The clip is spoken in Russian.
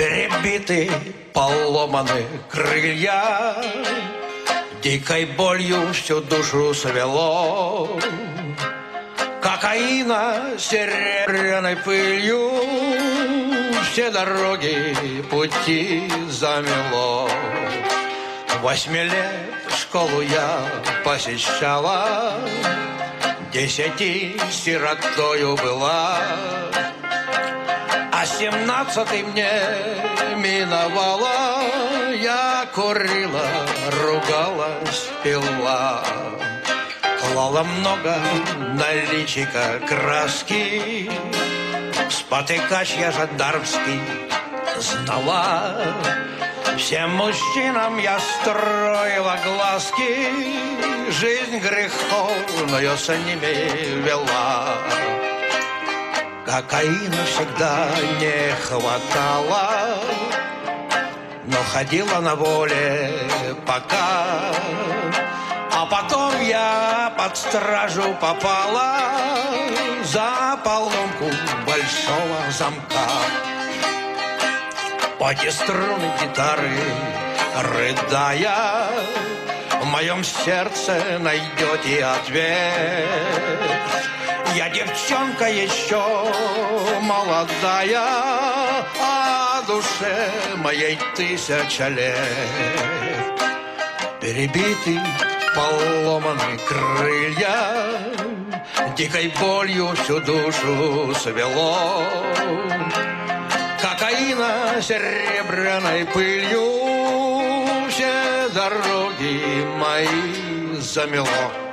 Перебиты, поломаны крылья, дикой болью всю душу свело. Кокаина серебряной пылью все дороги, пути замело. 8 лет школу я посещала, 10 сиротою была, а 17-й мне миновала. Я курила, ругалась, пила, клала много на личико краски. Спотыкач я жандармский знала, всем мужчинам я строила глазки. Жизнь греховную с ними вела. Кокаина всегда не хватало, но ходила на воле пока. А потом я под стражу попала за поломку большого замка. Поте струны гитары, рыдая, в моем сердце найдете ответ. Я девчонка еще молодая, а душе моей 1000 лет. Перебиты, поломаны крылья, дикой болью всю душу свело. Кокаина серебряной пылью все дороги мои замело.